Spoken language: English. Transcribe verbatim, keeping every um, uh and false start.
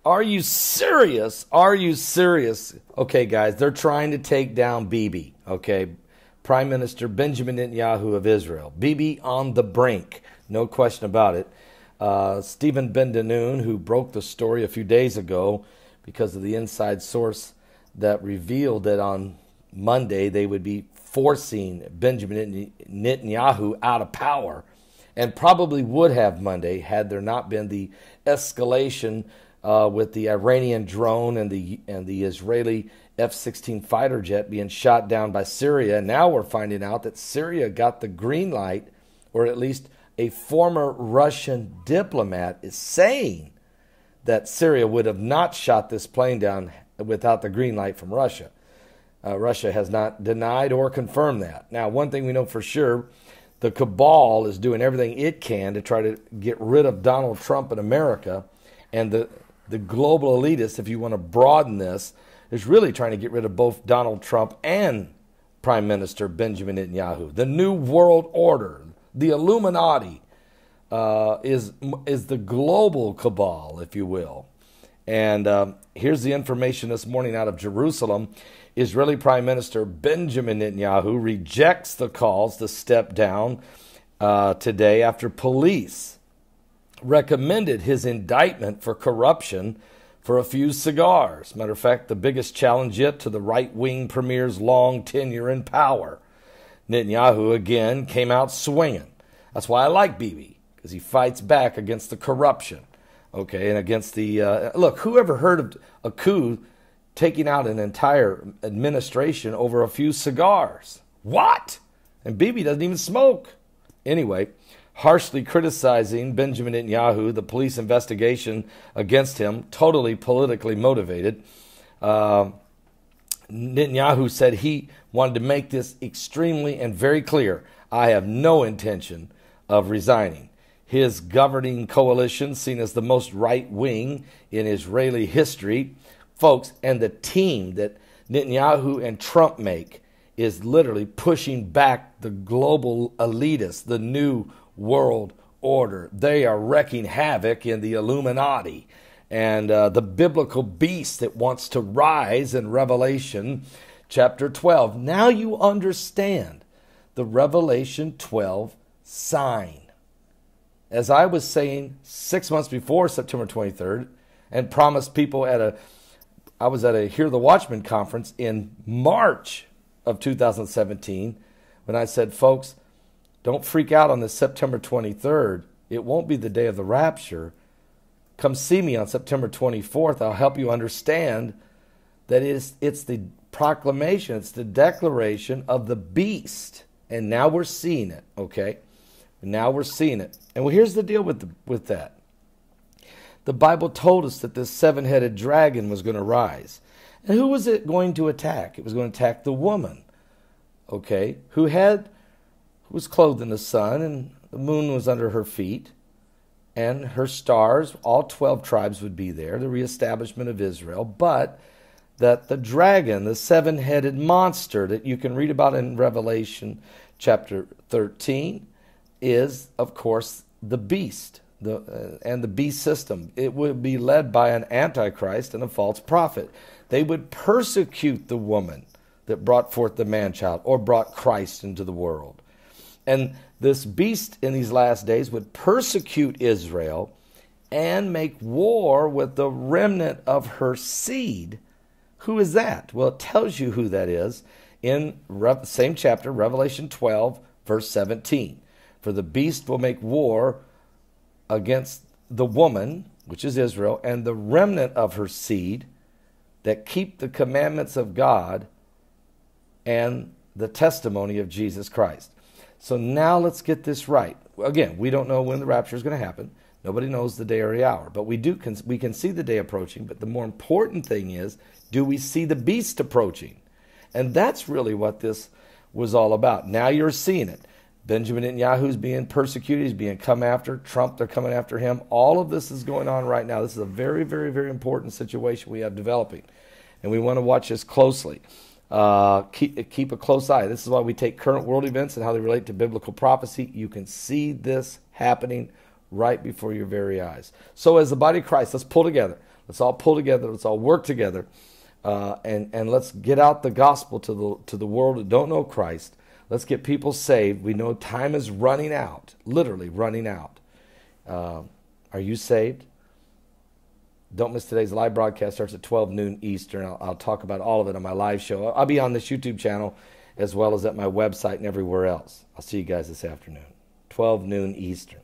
Are you serious? Are you serious? Okay, guys, they're trying to take down Bibi, okay? Prime Minister Benjamin Netanyahu of Israel. Bibi on the brink, no question about it. Uh, Stephen Ben-Danoon, who broke the story a few days ago because of the inside source that revealed that on Monday they would be forcing Benjamin Netanyahu out of power, and probably would have Monday had there not been the escalation uh, with the Iranian drone and the and the Israeli F sixteen fighter jet being shot down by Syria. And now we're finding out that Syria got the green light, or at least a former Russian diplomat is saying that Syria would have not shot this plane down without the green light from Russia. Uh, Russia has not denied or confirmed that. Now, one thing we know for sure, the cabal is doing everything it can to try to get rid of Donald Trump in America, and the, the global elitists, if you want to broaden this, is really trying to get rid of both Donald Trump and Prime Minister Benjamin Netanyahu. The New World Order, the Illuminati, uh, is, is the global cabal, if you will. And um, here's the information this morning out of Jerusalem. Israeli Prime Minister Benjamin Netanyahu rejects the calls to step down uh, today after police recommended his indictment for corruption for a few cigars. Matter of fact, the biggest challenge yet to the right-wing premier's long tenure in power. Netanyahu, again, came out swinging. That's why I like Bibi, because he fights back against the corruption. Okay, and against the, uh, look, who ever heard of a coup taking out an entire administration over a few cigars? What? And Bibi doesn't even smoke. Anyway, harshly criticizing Benjamin Netanyahu, the police investigation against him, totally politically motivated. Uh, Netanyahu said he wanted to make this extremely and very clear. I have no intention of resigning. His governing coalition, seen as the most right-wing in Israeli history, folks, and the team that Netanyahu and Trump make is literally pushing back the global elitists, the New World Order. They are wreaking havoc in the Illuminati and uh, the biblical beast that wants to rise in Revelation chapter twelve. Now you understand the Revelation twelve sign. As I was saying six months before September twenty-third, and promised people at a, I was at a Hear the Watchman conference in March of two thousand seventeen, when I said, folks, don't freak out on this September twenty-third. It won't be the day of the rapture. Come see me on September twenty-fourth. I'll help you understand that it's, it's the proclamation, it's the declaration of the beast. And now we're seeing it, okay? Now we're seeing it. And well, here's the deal with the, with that. The Bible told us that this seven-headed dragon was going to rise. And who was it going to attack? It was going to attack the woman, okay, who had who was clothed in the sun, and the moon was under her feet, and her stars, all twelve tribes would be there, the reestablishment of Israel, but that the dragon, the seven-headed monster that you can read about in Revelation chapter thirteen, is, of course, the beast, the uh, and the beast system. It would be led by an antichrist and a false prophet. They would persecute the woman that brought forth the man-child or brought Christ into the world. And this beast in these last days would persecute Israel and make war with the remnant of her seed. Who is that? Well, it tells you who that is in the same chapter, Revelation twelve, verse seventeen. For the beast will make war against the woman, which is Israel, and the remnant of her seed that keep the commandments of God and the testimony of Jesus Christ. So now let's get this right. Again, we don't know when the rapture is going to happen. Nobody knows the day or the hour. But we do we can see the day approaching. But the more important thing is, do we see the beast approaching? And that's really what this was all about. Now you're seeing it. Benjamin Netanyahu's being persecuted. He's being come after. Trump, they're coming after him. All of this is going on right now. This is a very, very, very important situation we have developing. And we want to watch this closely. Uh, keep, keep a close eye. This is why we take current world events and how they relate to biblical prophecy. You can see this happening right before your very eyes. So as the body of Christ, let's pull together. Let's all pull together. Let's all work together. Uh, and, and let's get out the gospel to the, to the world that don't know Christ. Let's get people saved. We know time is running out, literally running out. Uh, are you saved? Don't miss today's live broadcast. Starts at twelve noon Eastern. I'll, I'll talk about all of it on my live show. I'll be on this YouTube channel as well as at my website and everywhere else. I'll see you guys this afternoon. twelve noon Eastern.